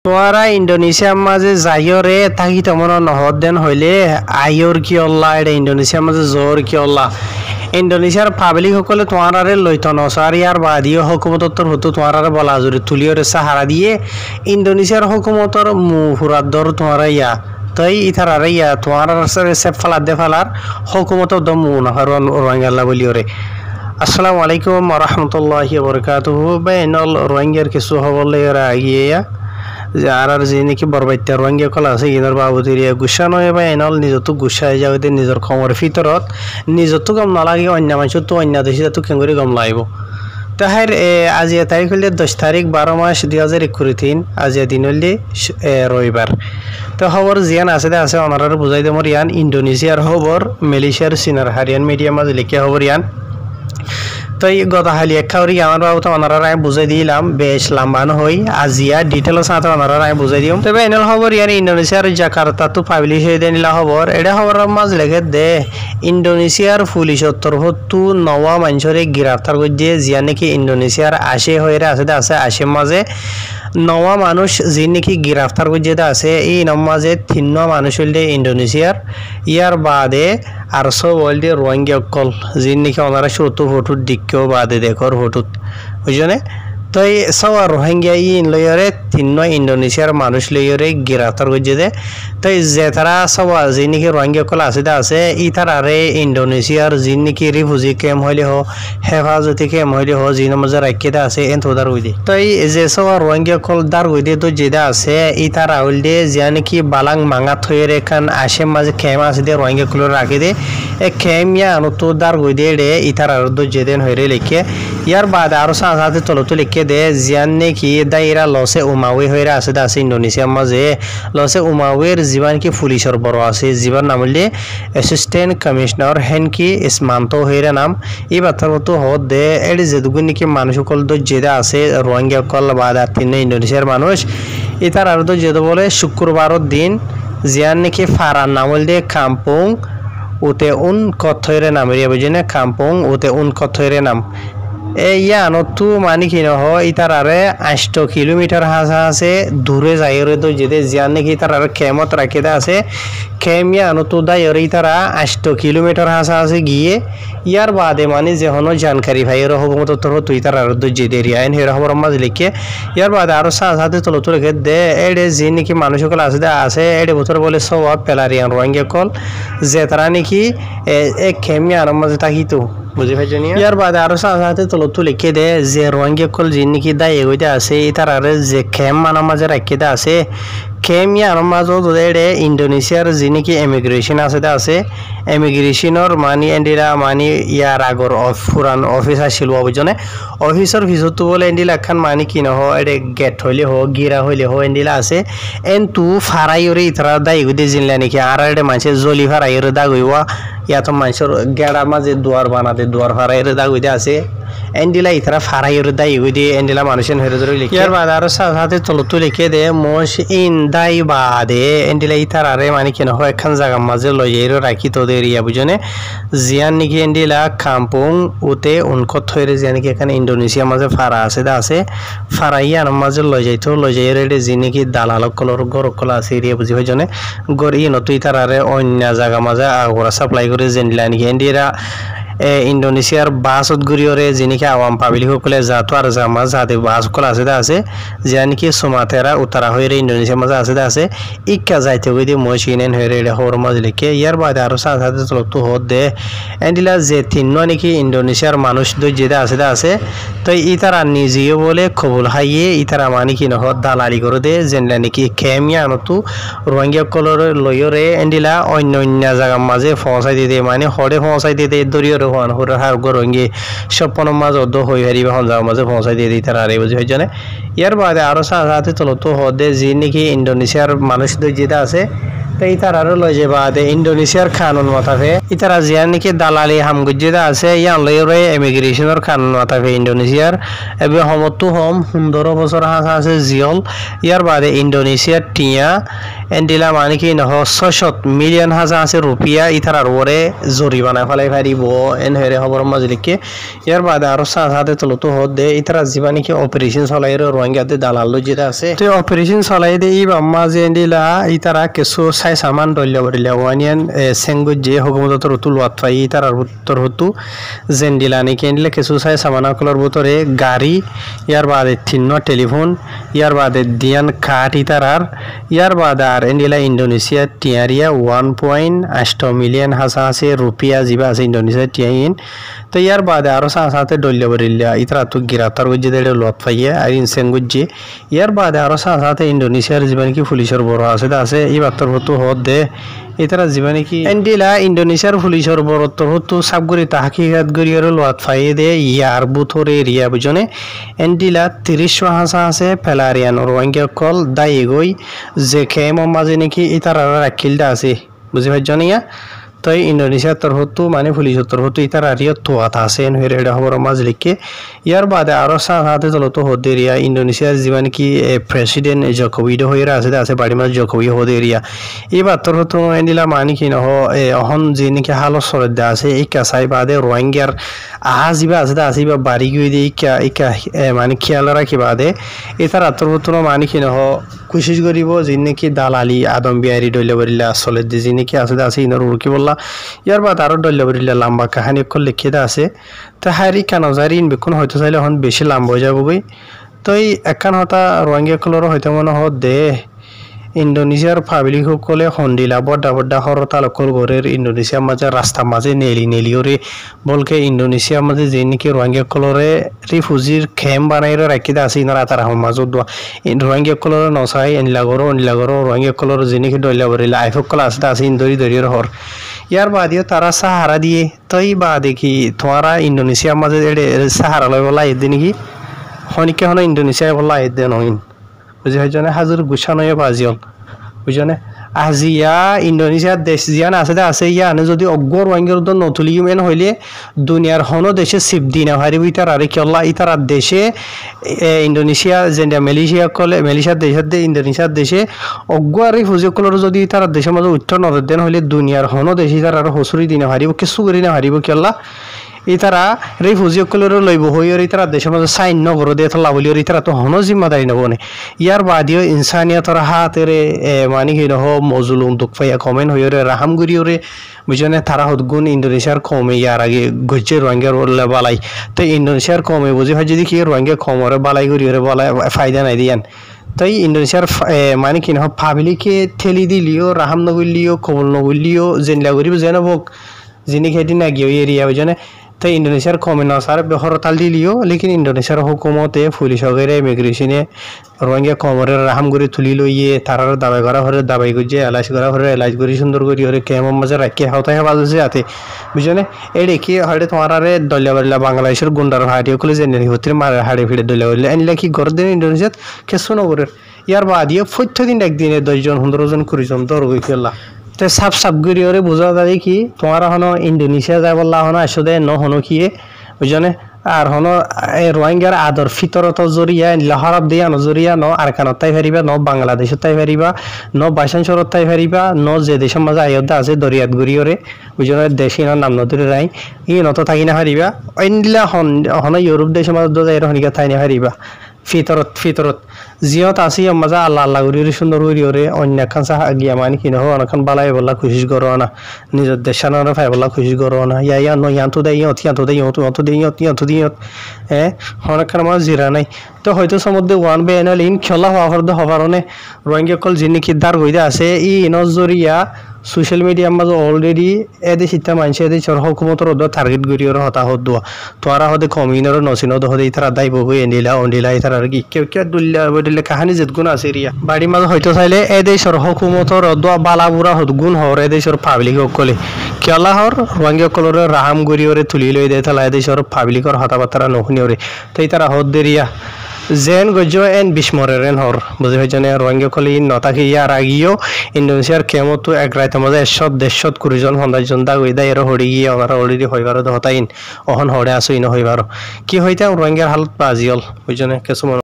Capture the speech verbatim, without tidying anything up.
তোরা ইন্দোনেশিয়ার মাঝে যাইও রে থাকি তেমন নহদ দেন হইলে আইয়র কি অল্লাহ এটা ইন্দোনেশিয়ার মাঝে জোর কি অল্লাহ ইন্দোনেশিয়ার পাবলিক সকলে তোমারারে লইত নসার ইয়ার বাদিও হকুমতর হতো তোমারারে বলা জুড়ে তুলিওরে সাহারা দিয়ে ইন্দোনেশিয়ার হকুমতর মুহুরাদর তোমারা ইয়া তাই ইথারারে ইয়া তোমার সেফ ফালার দে ফালার হকুমতর দম মুনাহার রোহিঙ্গাল্লা বলিওরে। আসসালামু আলাইকুম রহমতুল্লাহি বরকাতুহু বেনল রোহিঙ্গার কিছু হবলে এরা আগিয়ে আর আর যে নাকি বরবাইত্যা রোহিঙ্গা কলা আছে ইনার বাবুতিরিয়া গুসা নয় বা এনল নিজতো গুসাই যাওয়াতে নিজের খমর ভিতৰত নিজতো গম নালাগে অন্য মানুষের তো অন্য দেশে তো কেঙ্গুরি গম লাগিব। তাহার আজি তারিখ হলে দশ তারিখ বারো মাস দুই হাজার একুশ তিন আজি দিন হলে রবিবার। তো খবর জিয়ান আছে আছে অনারার বুঝাই দেমর ইয়ান ইন্দোনেশিয়ার খবর মালয়েশিয়ার সিনার হারিয়ান মিডিয়া মাঝে লিখে খবর ইয়ান। তো এই গত হালি এক খাওয়ারি আমার বাবু তো ওনারা আমি বুঝাই দিলাম বেশ লাম্বানো হই আজিয়া ডিটেলস সাথে ওনারা আমি বুঝাই দিম। তবে এনল খবর ইয়ার ইন্দোনেশিয়ার জাকার্তা তো পাবলিশ হয়ে দেয় নিলা খবর এটা খবরের মাঝ লেগে দে ইন্দোনেশিয়ার পুলিশের তরফতো নওয়া মানুষরে গ্রেফতার করছে জিয়া নাকি ইন্দোনেশিয়ার আশে হয়ে আছে আছে আশে মাঝে নওয়া মানুষ যে নাকি গ্রেফতার করছে আছে এই নম মাঝে তিন মানুষ হইলে ইন্দোনেশিয়ার ইয়ার বাদে আর সব ওয়ার্ল্ডে রোহিঙ্গা অকল যে নাকি ওনারা শুরুতো ভোটুর দিকেও বাদে দেখর ভোটুত বুঝনে। তো এই সব রোহিঙ্গা ইন লইরে তিন ইন্দোনেশিয়ার মানুষ লইরে গ্রেফতার করছে দে। তো যে তারা সব যে নাকি রোহিঙ্গা অকল আছে আছে ই তারারে ইন্দোনেশিয়ার যে নাকি রিফিউজি ক্যাম্প হইলে হো হেফাজতি ক্যাম্প হইলে হো যে নমজে রাখিয়ে আছে এন তো দার হইদে। তো এই যে সব রোহিঙ্গা অকল দার হইদে তো যেটা আছে ই তারা হইলে যে নাকি বালাং মাঙা থইরে এখান আসে মাঝে ক্যাম্প আছে দে রোহিঙ্গা অকল রাখি দে এ ক্যাম্প ইয়া আনো দার হইদে রে ই তারা তো যেদিন হইরে লিখে ইয়ার বাদে আরো সাথে তলতো লিখে দে জিয়ান নাকি দাইরা লসে উমাউই হইরা আছে আছে ইন্দোনেশিয়ার মাঝে লসে উমাউয়ের জীবন কি পুলিশের বড় আছে জীবন নাম হইলে অ্যাসিস্ট্যান্ট কমিশনার হেন কি ইসমান্ত হইরা নাম এই বার্তার মতো হদ দে এটি যেদুগুন নাকি মানুষ সকল তো যেটা আছে রোহিঙ্গা কল বাদ আর তিন ইন্দোনেশিয়ার মানুষ এটার আর তো যেটা বলে শুক্রবারের দিন জিয়ান নাকি ফারান নাম হইলে কাম্পুং ওতে উন কথরে নাম রিয়া বুঝিনে কাম্পুং ওতে উন কথরে নাম ইয়া নতু মানে কি নহ ইতার আরে আষ্ট কিলোমিটার হাসা আছে দূরে যাইরে তো যেতে জিয়ান নাকি তার আর খেমত রাখে আছে খেমিয়া নতু দাইরে তারা আষ্ট কিলোমিটার হাসা আছে গিয়ে ইয়ার বাদে মানে যে হনো জানকারি ভাই এর হবমত তোর তুই তার আর দু যেতে রিয়া এন হের খবর মাঝ লিখে ইয়ার বাদে আরো সাথে তোলো তোলে গে দে এডে যে নাকি মানুষ সকল আছে আছে এডে বছর বলে সব পেলারিয়ান রোহিঙ্গা কল যে তারা নাকি এক খেমিয়া আর মাঝে থাকিতো বুঝি পাইছনি। ইয়ার বাদে আরো সাথে তলতো লিখে দে যে রোহিঙ্গা কল যে নাকি দায় এগোইতে আছে তার আর যে খেম মানার মাঝে রাখিতে আছে খেম ইয়ার মাঝত এডে ইন্দোনেশিয়ার যে নাকি ইমিগ্রেশন আছে আছে ইমিগ্রেশনের মানি এন্ডিরা মানি ইয়ার আগর পুরান অফিস আসছিল বুঝনে অফিসর ভিতরতো বলে এন্ডিলা খান মানি কি নহ এডে গেট হইলে হো গিরা হইলে হো এন্ডিলা আছে এন তু ফারাইরে ইতরা দায় এগোইতে জিনলা নাকি আর এডে মানুষের জলি ফারাইরে দা গইবা ইয়া তো মানুষের গেড়ার মাঝে দুয়ার বানাতে দুয়ার ফারাইরে দা গইতে আছে এন্ডিলা ইতরা ফারাইরে দা এগোইতে এন্ডিলা মানুষের হরে ধরে লিখে ইয়ার বাদে আরো সাথে তলতো লিখে দে মোশ ইন দাই বাদে এন্ডিলা ইতারারে মানে কি নহ একখান জায়গার মাঝে লইয়াইরে রাখি তোদের ইয়া বুঝনে জিয়ান নাকি এন্ডিলা কাম্পুং ওতে উনকত হইরে জিয়া নাকি এখানে ইন্দোনেশিয়ার মাঝে ফারা আছে দা আছে ফারাইয়ার মাঝে লই যাইতো লই যাইরে যে নাকি দালালক কলর গরক কলা আছে ইয়া বুঝি হইজনে গরি নতুই তারারে অন্য জায়গা মাঝে আগরা সাপ্লাই করে জেন্ডিলা নাকি এন্ডিরা ইন্দোনেশিয়ার বাসত ঘুরিওরে যিনিকি আওয়াম পাবলিক সকলে যাতো আর জামা যাতে বাস সকল আছে আছে যা নাকি সোমাতেরা উত্তরা হয়ে ইন্দোনেশিয়ার মাঝে আছে আছে ইকা যাইতে গই দিয়ে মহিনেন হয়ে রে হর মাঝে লিখে ইয়ার বাদে আরো সাথে সাথে চলতো হত দে এন্ডিলা যে তিন নাকি ইন্দোনেশিয়ার মানুষ দুই যেটা আছে আছে তো ই তারা নিজেও বলে কবুল হাইয়ে ই তারা মানে কি নহ দালালি করে দে যেনলা নাকি খেমিয়া নতু রোহিঙ্গা কলর লইরে এন্ডিলা অন্য অন্য জায়গার মাঝে পৌঁছাই দিয়ে দে মানে হরে পৌঁছাই দিয়ে দে দরিয়র হন হর হার গরঙ্গি সপন মাঝে অদ হই হারিবা হন যাওয়ার মাঝে পৌঁছাই দিয়ে দিই তারা আরে বুঝি হইজনে। ইয়ার বাদে আরো সাথে তলতো হদে যে নাকি ইন্দোনেশিয়ার মানুষ দুই যেটা আছে তো ইতারারও লই যে বাদে ইন্দোনেশিয়ার কানুন মতাফে ইতারা জিয়ান নাকি দালালি হামগুজ্জিদা আছে ইয়ান লইরে ইমিগ্রেশনের কানুন মতাফে ইন্দোনেশিয়ার এবে হমতো হম সুন্দর বছর হাসা আছে জিয়ল ইয়ার বাদে ইন্দোনেশিয়ার টিয়া এন্ডিলা মানে কি নহ ছয়শত মিলিয়ন হাসা আছে রুপিয়া ইতারার ওরে জরিমানা ফেলাই ফারিব এন হেরে খবর মাজলিকে ইয়ার বাদে আরো সাথে তলতো হদ দে ইতারা জিবা নাকি অপারেশন চলাই রোহিঙ্গাতে দালাল যেটা আছে তো অপারেশন চলাই দে ই বাম্মা যে এন্ডিলা ইতারা কিছু সাই সামান দল্য বরিলা ওয়ানিয়ান সেঙ্গুজ যে হুকুমত রতুল ওয়াতফাই ইতারার উত্তর হতু জেন্ডিলা নাকি এন্ডিলা কিছু সাই সামানা কলর ভিতরে গাড়ি ইয়ার বাদে তিন্ন টেলিফোন ইয়ার বাদে দিয়ান কাঠ ইতারার ইয়ার বাদে আর এন্ডিলা ইন্দোনেশিয়া টিয়ারিয়া ওয়ান পয়েন্ট আষ্ট মিলিয়ন হাসা আছে রুপিয়া জিবা আছে ইন্দোনেশিয়া টিয়াইন তো ইয়ার বাদে আরো সাথে দল্য বরিলা ইতারা তো গিরাতার গুজ্জে দেড়ে লতফাইয়া আর ইনসেন গুজ্জে ইয়ার বাদে আরো সাথে ইন্দোনেশিয়ার জীবন কি পুলিশের বড় আছে আছে এই বার্তার হতো হদ দে এতারা জীবনে কি এন্ডিলা ইন্দোনেশিয়ার পুলিশের বড়ত্ব হতো সাবগুড়ি তাহাকিকাত গড়িয়ার লোয়াত ফাইয়ে দে ইয়ার বুথরে এরিয়া বুঝনে এন্ডিলা তিরিশ হাসা আছে ফেলারিয়ান রোহিঙ্গা কল দায়ী গই যে খেম মাঝে নাকি ইতারা রাখিলটা আছে বুঝি পাইছ ইয়া তো ইন্দোনেশিয়ার তরফতো মানে পুলিশের তরফতো ইতার আরিয়া তোয়াতা আছে এনহের এটা খবর মাজলিকে ইয়ার বাদে আরো সাথে চলতো হদে এরিয়া ইন্দোনেশিয়ার জীবন কি প্রেসিডেন্ট জকোউইডো হয়ে আছে আছে বাড়ি মাঝ জকোউই হদে এরিয়া এবার তরফতো এনিলা মানে কি নহ অহন যে নাকি হালো সরদা আছে এই কাছাই বাদে রোহিঙ্গার আহা যিবা আছে আছে বা বাড়ি গিয়ে দিয়ে ইকা ইকা মানে খেয়াল রাখি বাদে এটার তরফতো মানে কি নহ কোশিশ করিব যে নাকি দালালি আদম বিহারি দল্য বরিলা আসলে যে নাকি আছে আছে ইনার উড়কি বললা ইয়ার বাদ আরো দল্য বরিলা লম্বা কাহানি অক্ষর লিখিত আছে তো হারি কানজারি ইন বেকুন হয়তো চাইলে এখন বেশি লম্বা হয়ে যাবগৈ তো এই একান হতা রোহিঙ্গা কলর হয়তো মনে হত দে ইন্দোনেশিয়ার পাবলিক সকলে সন্দিলা বড্ডা বড্ডা হরতাল অকল গড়ের ইন্দোনেশিয়ার মাঝে রাস্তার মাঝে নেলি নেলিওরে বলকে ইন্দোনেশিয়ার মাঝে যে নাকি রোহিঙ্গা কলরে রিফিউজির খেম বানাই রাখি আছে ইনারা তারা মাজত দোয়া রোহিঙ্গা কলর নচাই এনলাগর এনলাগর রোহিঙ্গা কলর যে নাকি দল্যা বরিলা আইফকল আছে আছে ইন্দরি দরিয়র হর ইয়ার বাদেও তারা সাহারা দিয়ে তই বা দেখি তোমারা ইন্দোনেশিয়ার মাঝে সাহারা লয় বলা এদিন নাকি হনিকে হন ইন্দোনেশিয়া বলা এদে নইন বুঝি হয়জনে হাজুর গুছানয়ে বাজিয়ল বুঝনে আজিয়া ইন্দোনেশিয়ার দেশ জিয়ান আছে আছে ইয়া আনে যদি অগ্গর রোহিঙ্গার উদ্যোগ নতুলি মেন হইলে দুনিয়ার হনো দেশে সিপ দিনা হারিব ইতার আরে কিল্লা ইতার দেশে ইন্দোনেশিয়া যে মালয়েশিয়া কলে মালয়েশিয়ার দেশের দে ইন্দোনেশিয়ার দেশে অগ্গর রিফিউজিকলর যদি ইতার দেশের মাঝে উত্তর নজর দেন হইলে দুনিয়ার হনো দেশ ইতার আর হসুরি দিনা হারিব কিছু করি না হারিব কিল্লা ইতারা রিফিউজিকলর লইব হইর ইতারা দেশের মাঝে সাইন নগর দিয়ে তো লাভলিওর ইতারা তো হনো জিম্মাদারি নবনে ইয়ার বাদিও ইনসানিয়তর হাতেরে মানে কি নহ মজলুম দুঃখ পাইয়া কমেন হইরে রাহাম গুরিওরে বুঝনে তারা হদগুন ইন্দোনেশিয়ার কমে ইয়ার আগে গজ্জে রোহিঙ্গার বালাই তো ইন্দোনেশিয়ার কমে বুঝি হয় যদি কি রোহিঙ্গা কমরে বালাই গুরিওরে বালাই ফায়দা নাই দিয়ান তাই ইন্দোনেশিয়ার মানে কি নহ পাবলিকে ঠেলি দিলিও রাহাম নগলিও কবল নগলিও জেনলা গরিব যেন হোক যিনি খেটি না গিয়ে এরিয়া বুঝনে তাই ইন্দোনেশিয়ার কমে নসার হরতাল দিলিও লেকিন ইন্দোনেশিয়ার হুকুমতে পুলিশ হগেরে ইমিগ্রেশনে রোহিঙ্গা কমরে রাহাম করে তুলি লইয়ে তারার দাবাই করা হরে দাবাই গুজে এলাচ করা হরে এলাচ করি সুন্দর করি হরে কেমন মাঝে রাখি হাওতায় বাজছে আতে বুঝলে এই রেখি হরে তোমার আরে দলিয়া বাড়িলা বাংলাদেশের গুন্ডার হাড়ি খুলে যে হতে মারে হাড়ে ফিরে দলিয়া বাড়িলা এনলে কি ঘর দিন ইন্দোনেশিয়াত কেসু নগরের ইয়ার বাদিও ফৈথ দিন একদিনে দশজন পনেরো জন কুড়ি জন দর গই খেলা তো সাপ সাপ গড়িয়ে বোঝা যায় কি তোমার হনো ইন্দোনেশিয়া যায় বললা হনো আসলে ন হনো কি বুঝনে আর হনো রোহিঙ্গার আদর ফিতরত জরিয়া লহরব দিয়া নজরিয়া ন আরকানত তাই ফেরিবা ন বাংলাদেশত তাই ফেরিবা ন বাইশানসরত তাই ফেরিবা ন যে দেশের মাঝে আয়োধ্যা আছে দরিয়াত গড়িয়রে বুঝনে দেশি নাম নদীরে রাই ই নত থাকি না হারিবা অন্যলা হন হন ইউরোপ দেশের মাঝে যাই রহনিকা থাই না হারিবা ফিতরত ফিতরত জিয়ত আসি মজা আল্লাহ আল্লাহ করি সুন্দর করি ওরে অন্য খান চাহ গিয়া মানে কি নহ অনেকখান বালাই বললা খুশি করো না নিজের দেশানোর ফাই বললা খুশি করো না ইয়া ইয়া ন ইয়াতো দেয় ইয়ত ইয়াতো দেয় ইয়তো ইয়তো দেয় ইয়ত ইয়তো দেয় ইয়ত হ্যাঁ অনেকখান আমার জিরা নাই তো হয়তো সমুদ্রে ওয়ান বে এনল ইন খেলা হওয়া হরদ হবারণে রোহিঙ্গা কল যিনি কিদার গইদা আছে ই নজরিয়া সোশ্যাল মিডিয়ার মাঝে অলরেডি এদে সিদ্ধা মানুষ এদের চর হুকুমতর ওদ টার্গেট করিওর হতা হদ দোয়া তোরা হদে কমিনর নসিনদ হদে ইতারা দাইব গই এন্ডিলা অন্ডিলা ইতারা আর কি কেউ কেউ দুল্লা বদিলে কাহানি যেতগুণ আছে রিয়া বাড়ি মাঝে হয়তো চাইলে এদে চর হুকুমতর ওদ বালা বুড়া হদগুণ হর এদে চর পাবলিক সকলে কেলা হর রোহিঙ্গা কলর রাহাম গরিওরে তুলি লই দে তালা এদে চর পাবলিকর হতাবার্তা নশুনিওরে তো ইতারা হদ দেরিয়া জেন গজ্য এন বিস্মরেন হর বুঝি হইজনে রোহিঙ্গা কলি নতাকি ইয়ার আগিও ইন্দোনেশিয়ার কেমতো এক রাইতের মধ্যে একশত দেড়শত কুড়িজন সন্দাজন দা গই দাই এর হড়ি গিয়ে ওনারা অলরেডি হইবার হতাইন অহন হড়ে আসো ইন হইবার কি হইতে রোহিঙ্গার হালত বাজিল হইজনে কিছু